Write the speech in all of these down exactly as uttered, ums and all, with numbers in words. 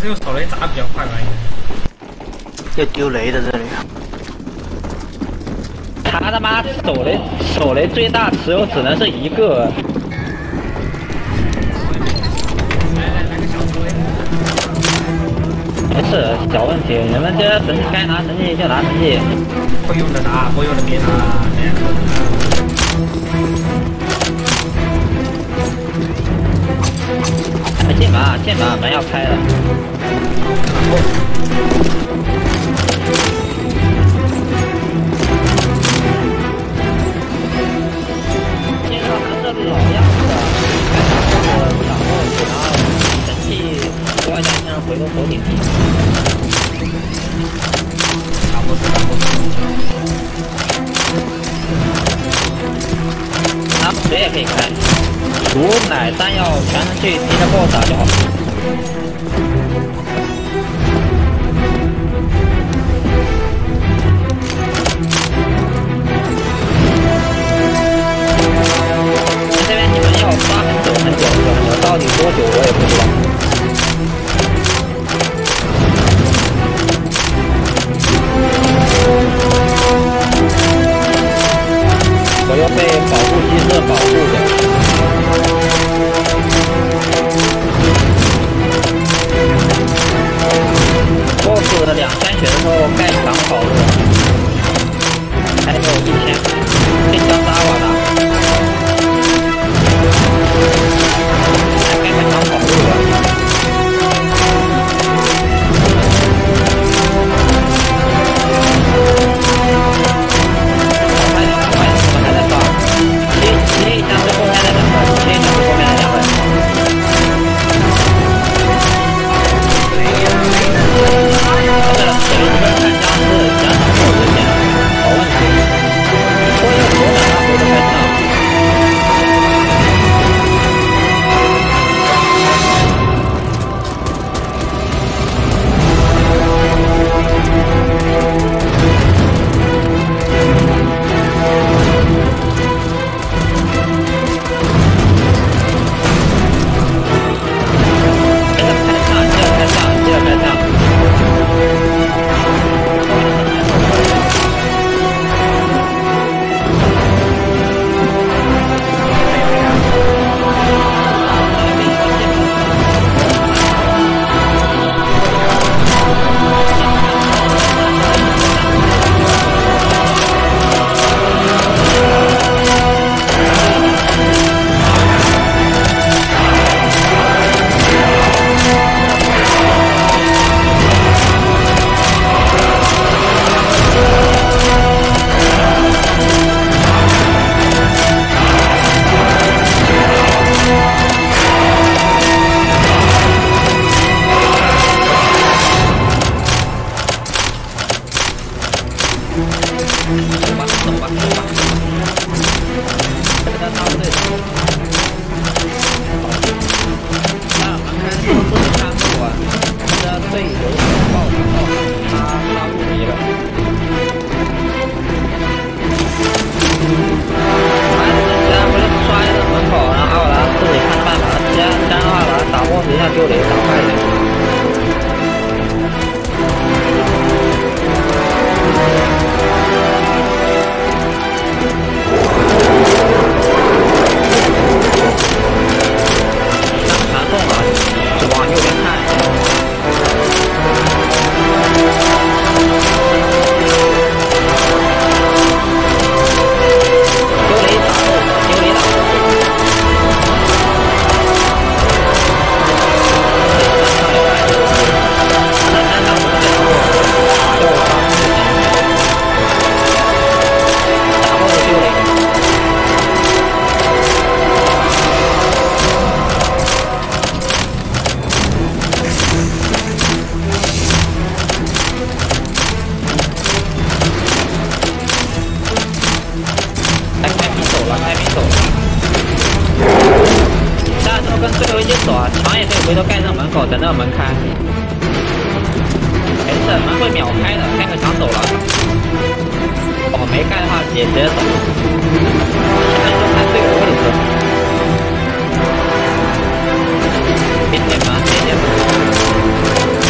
是用手雷砸比较快吧？ 要丢雷的这里。 他他妈手雷手雷最大持有只能是一个。 来来来个小手雷。 没事，小问题。你们这神器该拿神器就拿神器。 会用的拿，不用的别拿。 进门，进门，门要开了。介绍还是老样子，然后掌握其他神器，外加先生回头头顶踢。 打不死，打不死。 啊，谁也可以开。毒奶丹药全程去敌的 boss 打就好。这边你们要刷很久很久很久很久，到底多久我也不知道。我要被保护机制保护着。boss 两千血的时候盖墙跑路，还有一千，被枪杀我了，还盖个墙跑路了。切一下最后面的两个，切一下最后面的两个。这个水分看僵尸减少后之前，好问题。拖一个手感，他回头开枪。回头盖上门口，等那个门开。没事，门会秒开的，盖个墙走了。哦，没盖的话也直接走。现在就看队伍里头。别点门，别点门。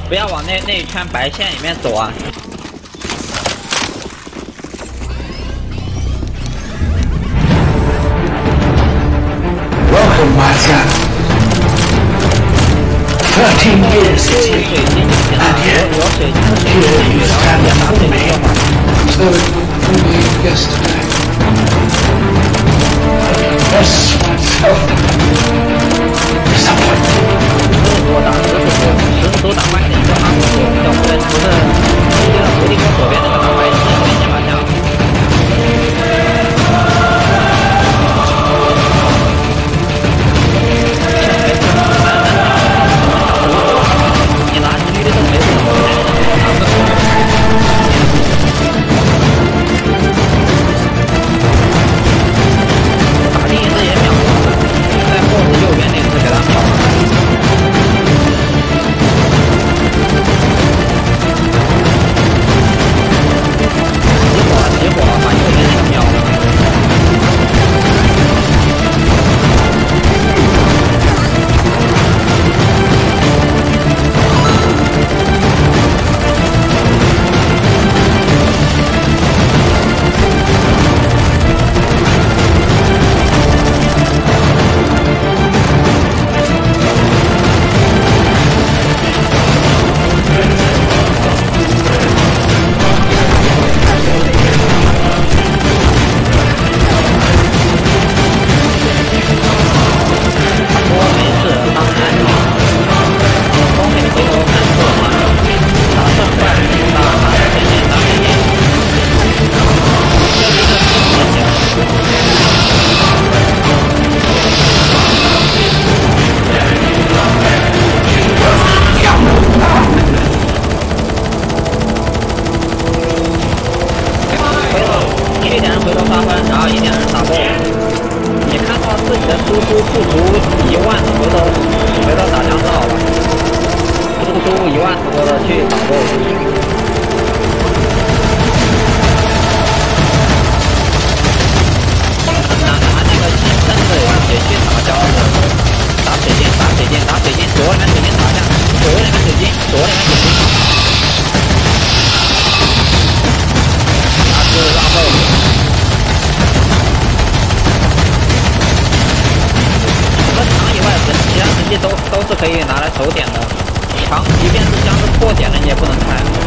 不要往那那一圈白线里面走啊！ Welcome, my son. Thirteen years it took, and yet here you stand before me. So it was only yesterday. I confess myself disappointed. 我打石头，石头打快点，就拿石头，要不然不是直接回力跟左边那个打白线，没先把下。 你拿狙的都没什么，打进这也秒了，在后子右边那次给他秒了。结果结果把右边那个秒了。 都都是可以拿来手点的，强即便是僵尸破点了，你也不能开。